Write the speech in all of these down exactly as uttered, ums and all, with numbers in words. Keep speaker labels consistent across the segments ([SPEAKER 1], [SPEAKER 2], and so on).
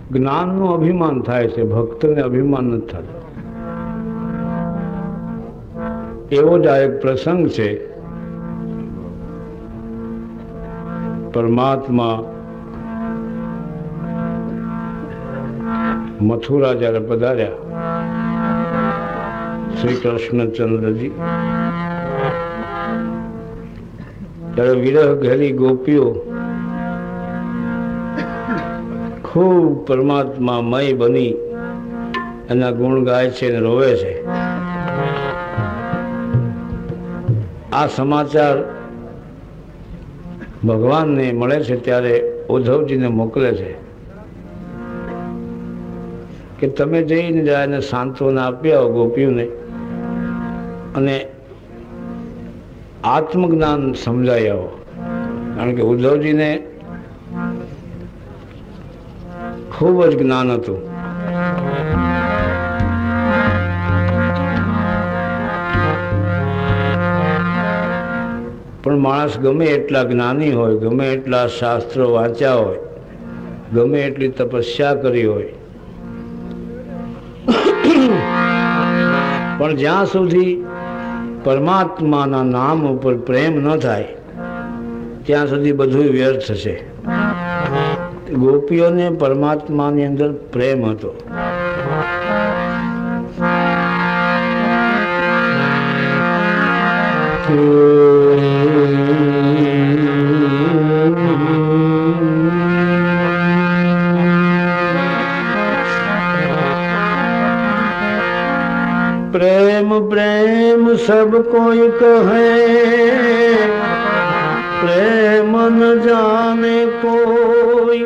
[SPEAKER 1] જ્ઞાનનું અભિમાન થાય છે, ભક્તને અભિમાન નથી થતું. એવો જ આ એક પ્રસંગ છે. પરમાત્મા મથુરા જ્યારે પધાર્યા, શ્રી કૃષ્ણચંદ્રજી, ત્યારે વિરહ ઘેરી ગોપીઓ ખૂબ પરમાત્મા મય બની એના ગુણ ગાય છે અને રોવે છે. આ સમાચાર ભગવાનને મળે છે ત્યારે ઉદ્ધવજીને મોકલે છે કે તમે જઈને જાય સાંત્વના આપી આવો ગોપીઓને અને આત્મજ્ઞાન સમજાઈ આવો. કારણ કે ઉદ્ધવજીને ખૂબ જ જ્ઞાન હતું. પણ માણસ ગમે એટલા જ્ઞાની હોય, ગમે એટલા શાસ્ત્રો વાંચ્યા હોય, ગમે એટલી તપસ્યા કરી હોય, પણ જ્યાં સુધી પરમાત્માના નામ ઉપર પ્રેમ ન થાય ત્યાં સુધી બધું વ્યર્થ છે. ગોપીઓને પરમાત્માની અંદર પ્રેમ હતો. प्रेम प्रेम सब कोई कहे, प्रेम न जाने कोई.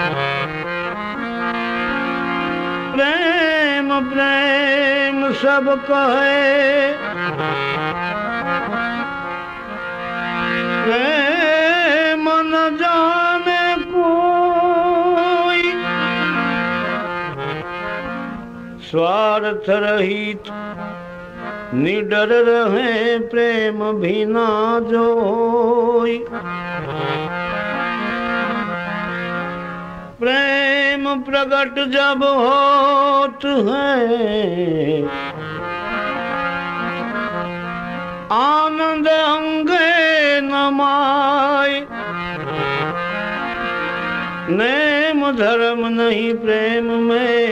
[SPEAKER 1] प्रेम प्रेम सब कहे, प्रेम न जाने कोई. स्वार्थ रहित निडर रहे, प्रेम भी ना जोई. प्रेम प्रगट जब होत है, आनंद अंगे नमाय. नेम धर्म नहीं प्रेम में,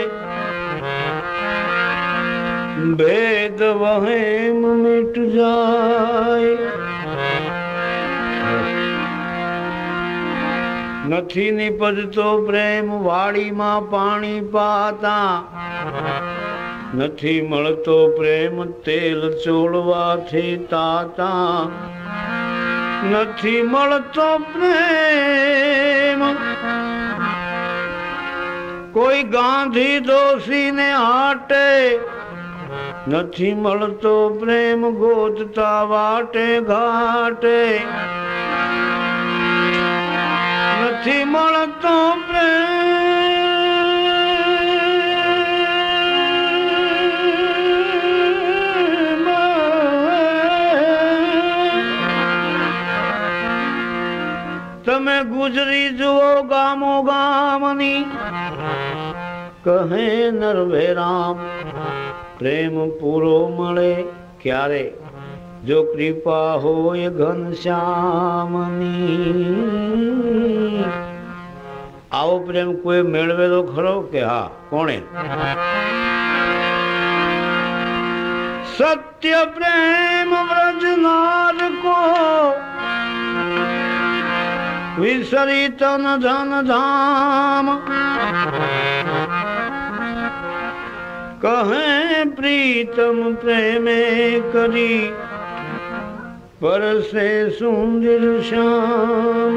[SPEAKER 1] भेद वहेम मिट जाए. નથી નિપજતો પ્રેમ વાડીમાં પાણી પાતા, નથી મળતો પ્રેમ તેલ ચોળવાથી તાતા. નથી મળતો પ્રેમ કોઈ ગાંધી દોષીને હાટે, નથી મળતો પ્રેમ ગોતતા વાટે ઘાટે. નથી મળતો પ્રેમ. તમે ગુજરી જુઓ ગામો ગામની, કહે નરભેરામ પ્રેમ પૂરો મળે ક્યારે, જો કૃપા હોય ઘનશ્યામની. આવો પ્રેમ કોઈ મેળવેલો ખરો કે હા? કોણે? સત્ય પ્રેમ વ્રજનાર કો વિસરી તન ધન ધામ. કહે પ્રીતમ પ્રેમે કરી, પરસે સુંદર શ્યામ.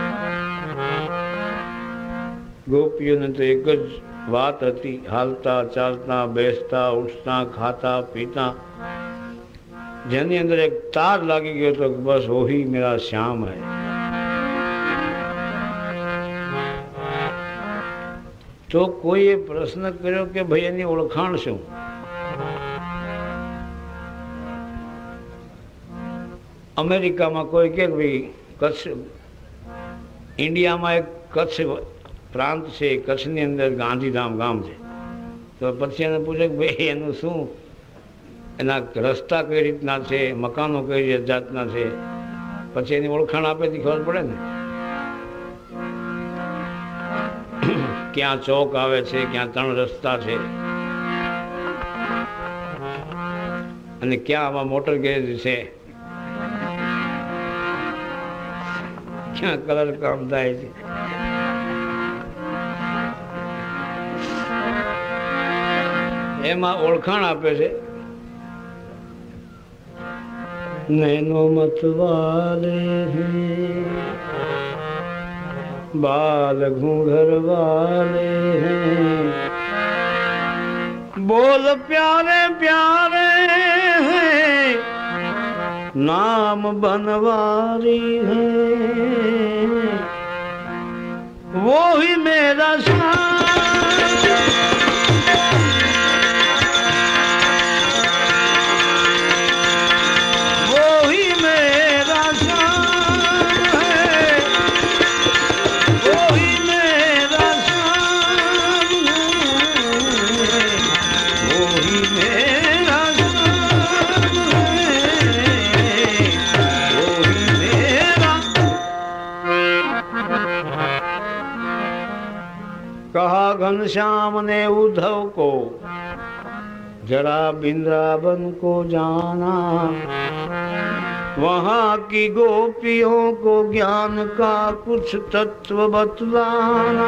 [SPEAKER 1] ગોપીઓને તો એક જ વાત હતી, હાલતા ચાલતા બેસતા ઉઠતા ખાતા પીતા, જેની અંદર એક તાર લાગી ગયો તો બસ ઓહી મેરા શ્યામ હૈ. તો કોઈએ પ્રશ્ન કર્યો કે ભાઈ એની ઓળખાણ શું? અમેરિકામાં કોઈ કે ભાઈ કચ્છ, ઇન્ડિયામાં એક કચ્છ પ્રાંત છે કચ્છની અંદર ગાંધીધામ ગામ છે. તો પછી એને પૂછે કે ભાઈ એનું શું, એના રસ્તા કઈ રીતના છે, મકાનો કઈ જાતના છે, પછી એની ઓળખાણ આપે તો ખબર પડે ને. ક્યાં ચોક આવે છે, ક્યાં ત્રણ રસ્તા છે, અને ક્યાં આમાં મોટર ગેરેજ છે, ક્યાં કલર કામ થાય છે. એમાં ઓળખાણ આપે છે. નૈનો મતવાલે હૈ, बाल घूंघर वाले हैं, बोल प्यारे प्यारे हैं, नाम बनवारी है, वो ही मेरा कहा घनश्याम ने उद्धव को, जरा वृंदावन को जाना, वहाँ की गोपियों को ज्ञान का कुछ तत्व बतलाना,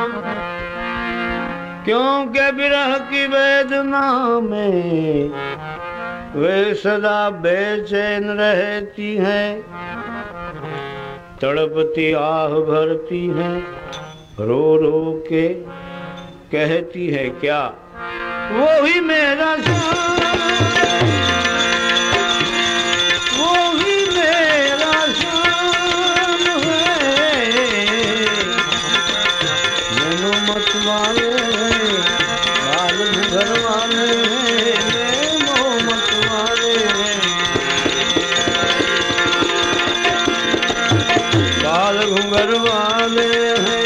[SPEAKER 1] क्योंकि विरह की वेदना में वे सदा बेचैन रहती हैं, तड़पती आह भरती हैं, रो रो के कहती है क्या, वो ही मेरा वो ही मेरा शाम है, मैनू मत वाले बाल घूंघर वाले मैनू मत वाले बाल घूंघर वाले हैं,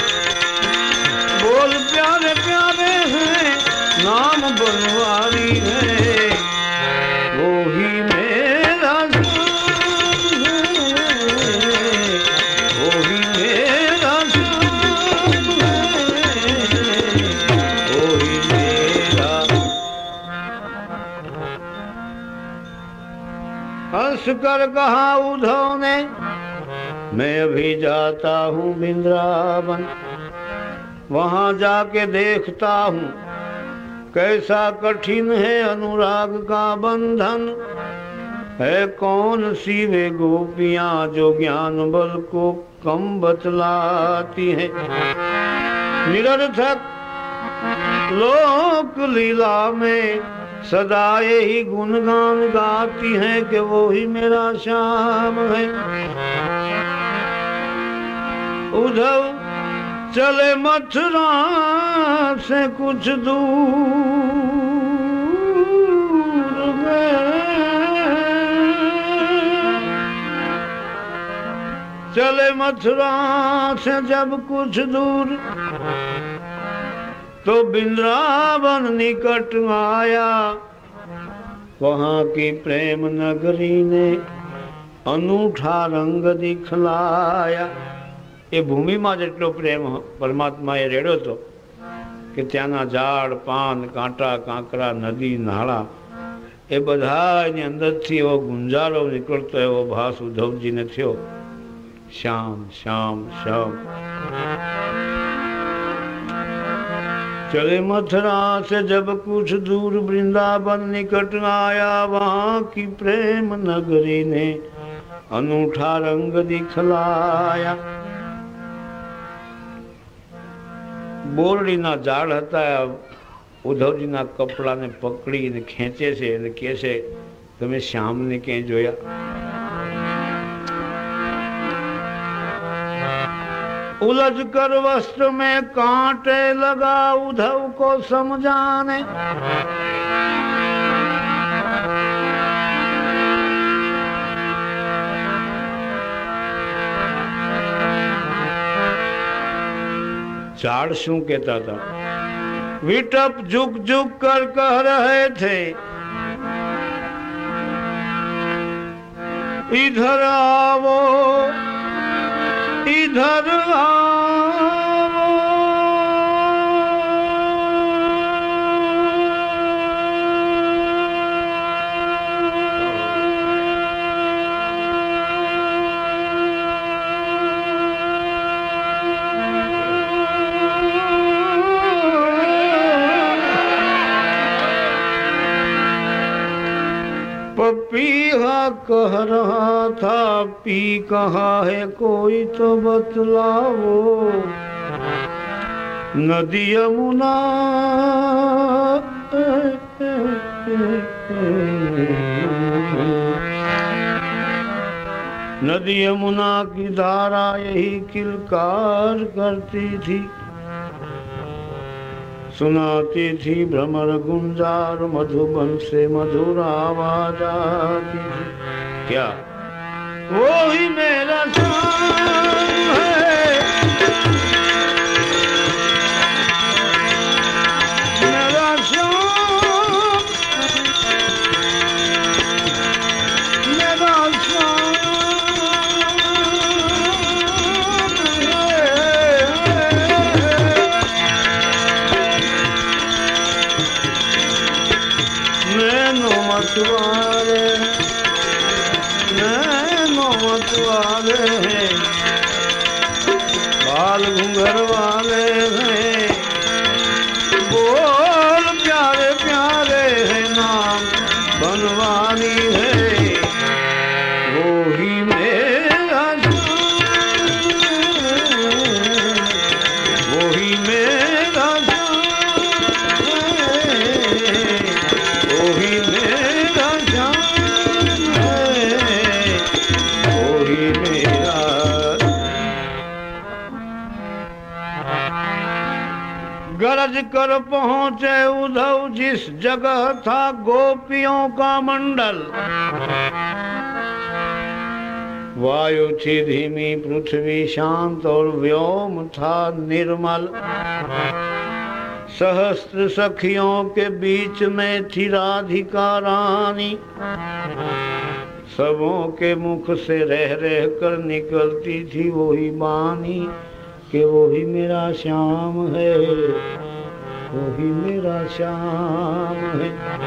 [SPEAKER 1] बोल प्यारे प्यारे हैं, नाम बनवारी है, वो ही मेरा शाम है, वो ही मेरा शाम है, वो ही मेरा। हंस कर कहा उद्धव ने, मैं अभी जाता हूँ वृंदावन, वहां जाके देखता हूँ कैसा कठिन है अनुराग का बंधन, है कौन सी वे गोपियां जो ज्ञान बल को कम बतलाती है, निरर्थक लोक लीला में सदा यही गुणगान गाती हैं कि वो ही मेरा श्याम है। उद्धव चले मथुरा से कुछ दूर गए, चले मथुरा से जब कुछ दूर तो वृंदावन निकट आया, वहाँ की प्रेम नगरी ने अनूठा रंग दिखलाया। એ ભૂમિમાં જેટલો પ્રેમ પરમાત્માએ રેડ્યો હતો કે ત્યાંના ઝાડ પાન કાંટા કાંકરા નદી નાળા એ બધાની અંદરથી એવો ગુંજારો નીકળતો એવો ભાસ ઉદ્ધવજીને થયો, શ્યામ શ્યામ શ્યામ। चले मथुरा से जब कुछ दूर वृंदावन निकट आया, वहाँ की प्रेम नगरी ने अनूठा रंग दिखलाया। બોરડીના ઝાડ હતા, ઉદ્ધવજીના કપડાને પકડીને ખેંચે છે અને કહે છે તમે શ્યામને ક્યાંય જોયા? उलझ कर वस्त्र में कांटे लगा उद्धव को समझाने, झाड़ शू कहता था? विटप झुक झुक कर कह रहे थे, इधर आवो, इधर आवो। पपीहा कह रहा था, पी कहाँ है कोई तो बतलावो। नदी यमुना नदी यमुना की धारा यही किलकार करती थी, सुनाती थी भ्रमर गुंजार, मधुबन से मधुर आवाज आती थी। क्या वो ही मेरा श्याम है, मेरा श्याम, मेरा श्याम मतवाले, नैनो मतवाले हैं, बाल घुंघर वाले हैं, बोल प्यारे प्यारे हैं, नाम बनवानी है। वो ही मेरा वो ही मेरा वो ही मेरा वो ही मेरा। गरज कर पहुंचे उधव जिस जगह था गोपियों का मंडल। वायु थी धीमी, पृथ्वी शांत और व्योम था निर्मल। सहस्त्र सखियों के बीच में थी राधिका रानी। सबों के मुख से रह रह कर निकलती थी वही बानी कि वही मेरा श्याम है, वही मेरा श्याम है।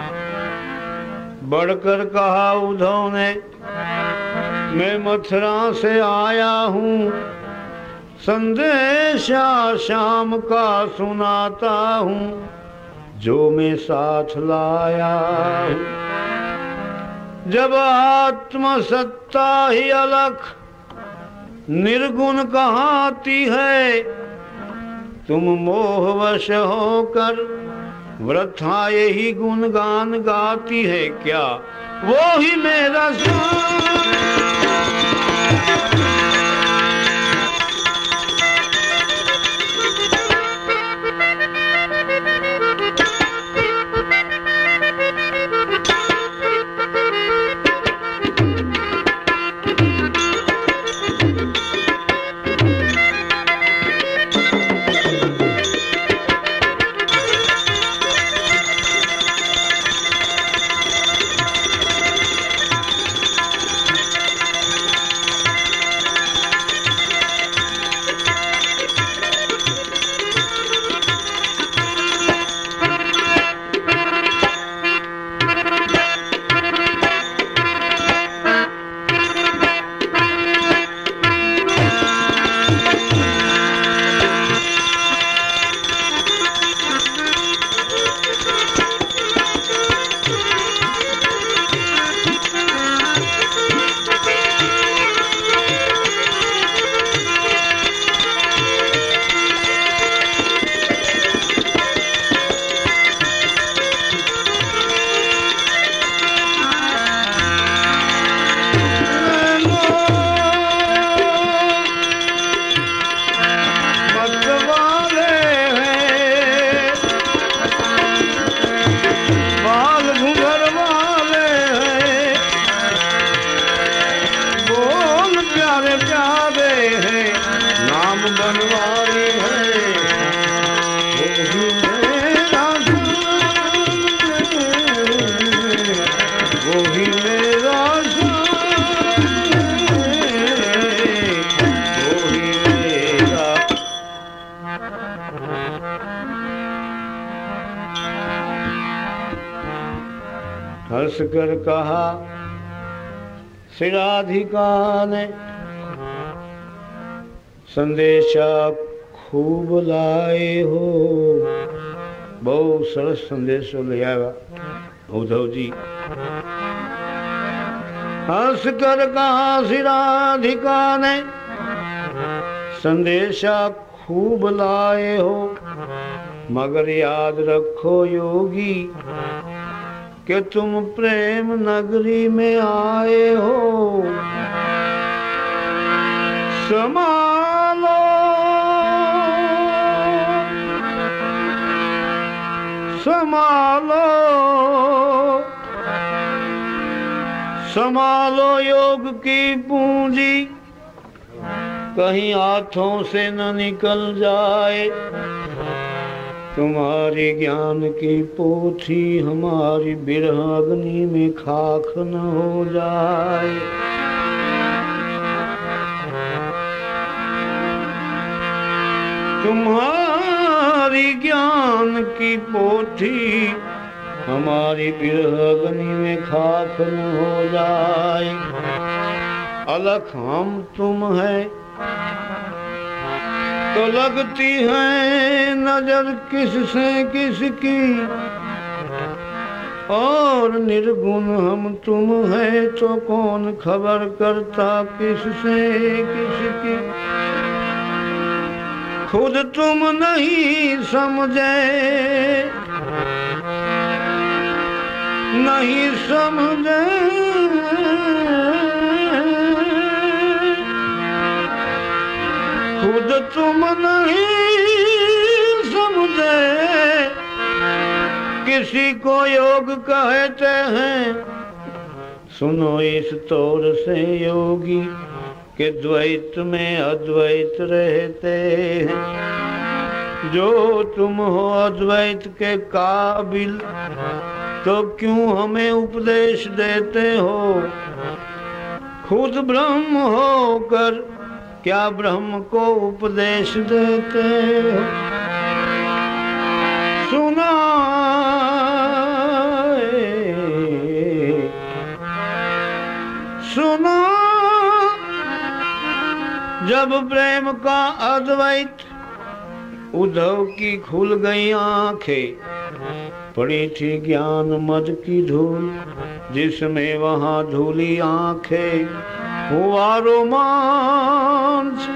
[SPEAKER 1] बढ़कर कहा उद्धव ने, मैं मथुरा से आया हूँ, संदेशा श्याम का सुनाता हूँ, जो मैं साथ लाया हूँ। जब आत्म सत्ता ही अलख निर्गुण कहाती है, तुम मोहवश होकर वृथा यही गुणगान गाती है। क्या वो ही मेरा श्याम, हंस कर कहा श्री राधिका ने, संदेशा खूब लाए हो। बहुत सरस संदेशो ले आया उद्धव जी। हंस कर कहा श्री राधिका ने, संदेशा खूब लाए हो, मगर याद रखो योगी कि तुम प्रेम नगरी में आए हो। संभालो संभालो संभालो योग की पूंजी, कहीं हाथों से न निकल जाए। तुम्हारी ज्ञान की पोथी हमारी बिरह अग्नि में खाक न हो जाए। तुम्हारी ज्ञान की पोथी हमारी बिरह अग्नि में खाक न हो जाए। अलख हम तुम है तो लगती है नजर किससे किसकी, और निर्गुण हम तुम है तो कौन खबर करता किससे किसकी। खुद तुम नहीं समझे नहीं समझे खुद तुम नहीं समझे, किसी को योग कहते हैं। सुनो इस तौर से योगी कि द्वैत में अद्वैत रहते हैं। जो तुम हो अद्वैत के काबिल तो क्यों हमें उपदेश देते हो। खुद ब्रह्म होकर क्या ब्रह्म को उपदेश देते हो। सुना सुना जब प्रेम का अद्वैत, उद्धव की खुल गई आंखें। पड़ी थी ज्ञान मद की धूल, जिसमें वहां धूली आंखें। हुआ रोमांच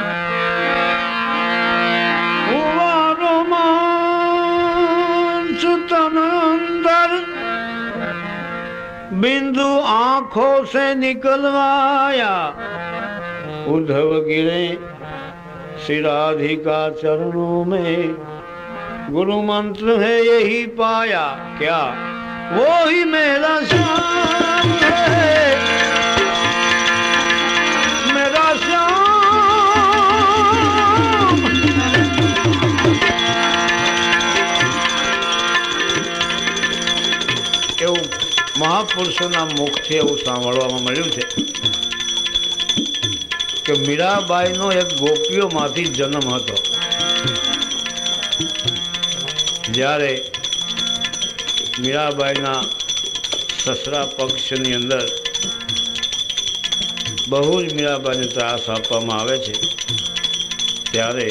[SPEAKER 1] हुआ रोमांच तन अंदर, बिंदु आंखों से निकलवाया। उद्धव गिरे श्री राधिका चरणों में, गुरु मंत्र है यही पाया। क्या वो ही मेरा श्याम है, मेरा श्याम। એવું મહાપુરુષોના મુખથી એવું સાંભળવામાં મળ્યું છે કે મીરાબાઈનો એક ગોપીઓમાંથી જન્મ હતો। જ્યારે મીરાબાઈના સસરા પક્ષની અંદર બહુ જ મીરાબાઈને ત્રાસ આપવામાં આવે છે, ત્યારે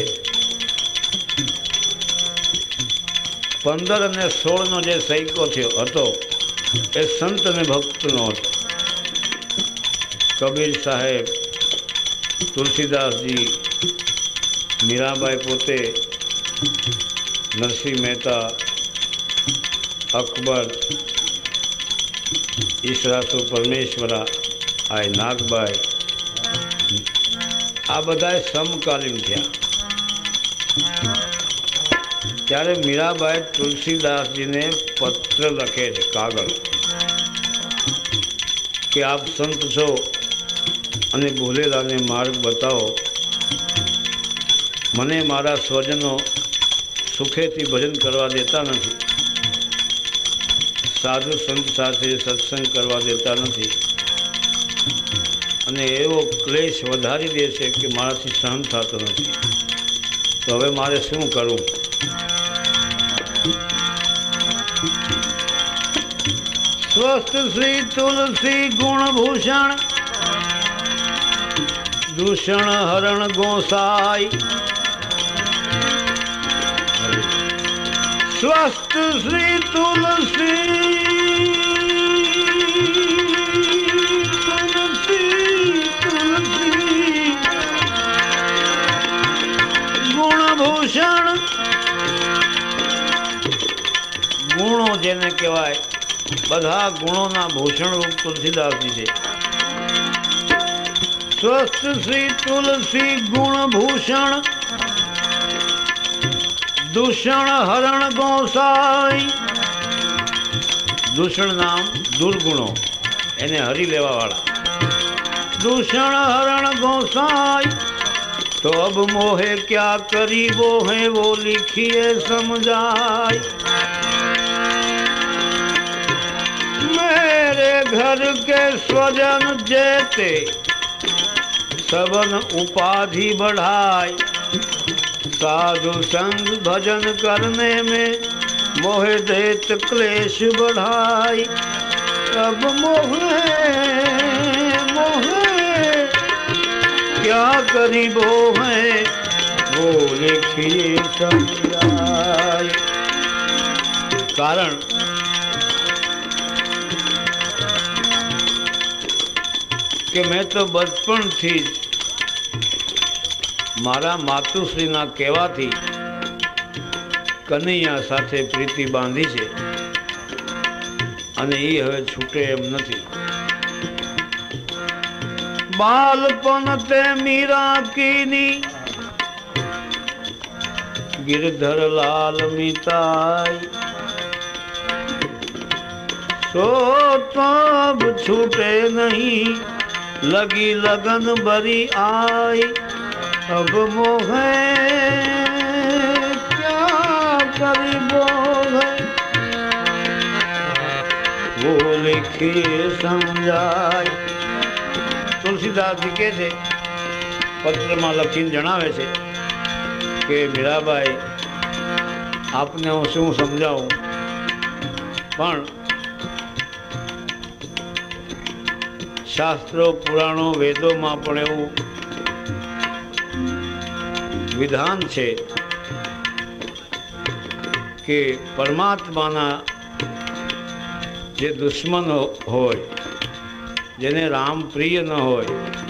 [SPEAKER 1] પંદર અને સોળનો જે સૈકો થયો હતો એ સંત અને ભક્તનો હતો। કબીર સાહેબ, તુલસીદાસજી, મીરાબાઈ પોતે, નરસિંહ મહેતા, અકબર, ઈશરાસુ પરમેશ્વરા, આય નાગબાઈ, આ બધાએ સમકાલીન થયા। ત્યારે મીરાબાઈ તુલસીદાસજીને પત્ર લખે છે, કાગળ, કે આપ સંત છો અને ભોલેલાને માર્ગ બતાવો। મને મારા સ્વજનો સુખેથી ભજન કરવા દેતા નથી, સાધુ સંત સાથે સત્સંગ કરવા દેતા નથી, અને એવો ક્લેશ વધારી દે છે કે મારાથી સહન થતો નથી। તો હવે મારે શું કરવું? स्वस्थ श्री तुलसी गुण भूषण दूषण हरण गोसाई। स्वस्थ श्री तुलसी तुलसी तुलसी गुण भूषण। गुणों जेने कहेवाय बधा गुणों ना भूषण रूप तुलसीदास जी छे। स्वस्थ श्री तुलसी गुण भूषण दूषण हरण गोसाई। दूषण नाम दुर्गुणों एने हरी लेवा वाला। दूषण हरण गोसाई तो अब मोहे क्या करी वो है वो लिखिए समझाई। मेरे घर के स्वजन जेते सबन उपाधि बढ़ाई। साधु संग भजन करने में मोहे देत क्लेश बढ़ाई। अब मोहे मोहे क्या करी वो है वो लिखिए समझाई। कारण कि मैं तो बचपन थी मारा मातुश्री ना कहेवाथी कन्हैया साथे प्रीति बांधी छे अने ई हवे छूटे एम नथी। बालपन ते मीरा कीनी गिरधर लाल मिताई। सो तब छूटे नहीं लगी लगन बरी आई। अब मोहे क्या करी मोहे वो लिखिए समझाई। तुलसीदास जी के छे पत्र में लखीने जणावे छे के मीराबाई आपने हूँ शुं समझाऊं पण शास्त्रों पुराणों वेदों में पण एवुं विधान छे कि परमात्माना जे दुश्मन होय जेने राम प्रिय न होय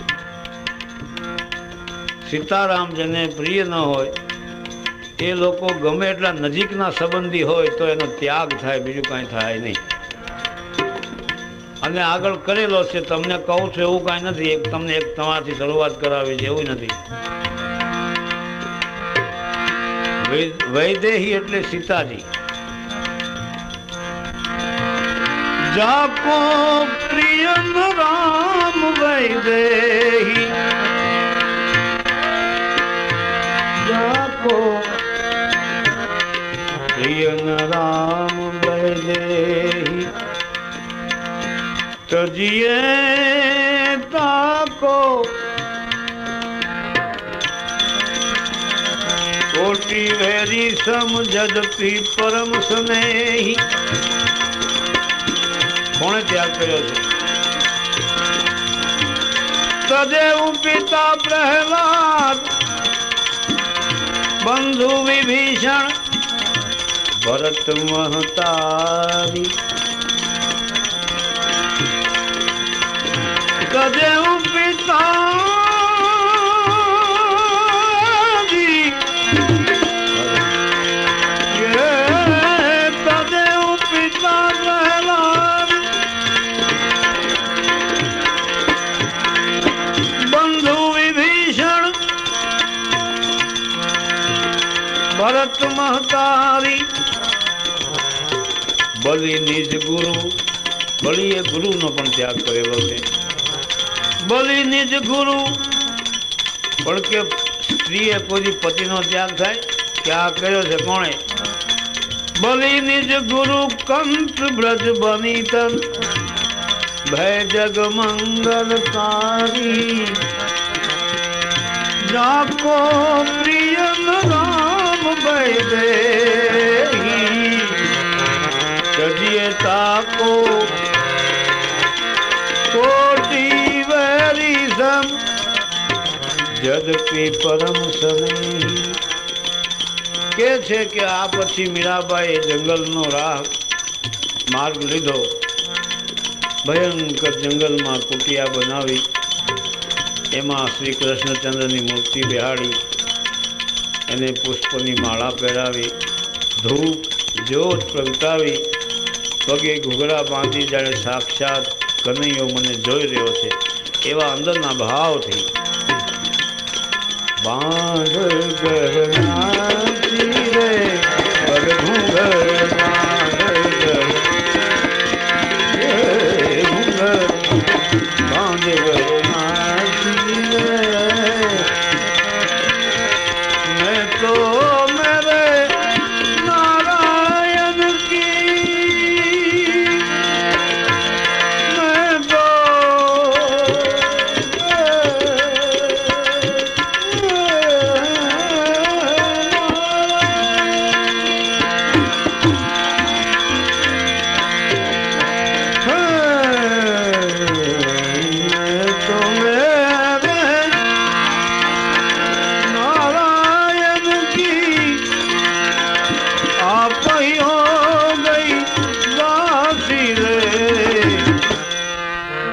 [SPEAKER 1] सीताराम जेने प्रिय न होय ए लोको गमे एटला नजीकना संबंधी होय तो एनो त्याग थाय बीजुं कांई थाय नहीं। અને આગળ કરેલો છે તમને કહું છું એવું કાંઈ નથી એક તમને એક તમારાથી શરૂઆત કરાવી છે એવું નથી। વૈદેહી એટલે સીતાજી। જાકો પ્રિયન રામ વૈદેહી જાકો પ્રિયન રામ વૈદેહી तजिए ताको कोटि वेरी समझदपी परम स्नेही। कोणे त्याग कर्यो छे? तदेव पिता प्रहलाद बंधु विभीषण भरत महतारी। तदेव पिता जी ये तदेव पिता प्रहलाद बंधु विभीषण भरत महतारी। बलि निज गुरु बलि ए गुरु नो पण त्याग करेलो छे। बलि निज गुरु पण के स्त्रीए कोई पति नो त्याग थाय क्या कर्यो छे कोणे? बलि निज गुरु कंठ ब्रज बनी तन भय जग मंगलकारी। जाको प्रियन राम वैदेही तजिए ताको यद्यपि परम स्नेही કે છે કે આ પછી મીરાબાઈએ જંગલનો રાહ માર્ગ લીધો. ભયંકર જંગલમાં કુટિયા બનાવી એમાં શ્રી કૃષ્ણચંદ્રની મૂર્તિ બેહાડી, એને પુષ્પની માળા પહેરાવી, ધૂપ જ્યોત પ્રગટાવી, પગે ઘૂઘરા બાંધી જાણે સાક્ષાત કનૈયો મને જોઈ રહ્યો છે એવા અંદરના ભાવથી બાંધ ગરનાથી રે પગ ઘૂંઘર બાંધ ગર ઘૂંઘર બાંધ ગરનાથી રે મેં તો મેરે નારાયણ કી મેં તો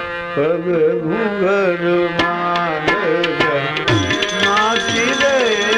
[SPEAKER 1] પગ ઘૂંઘર માંડ નાચી રે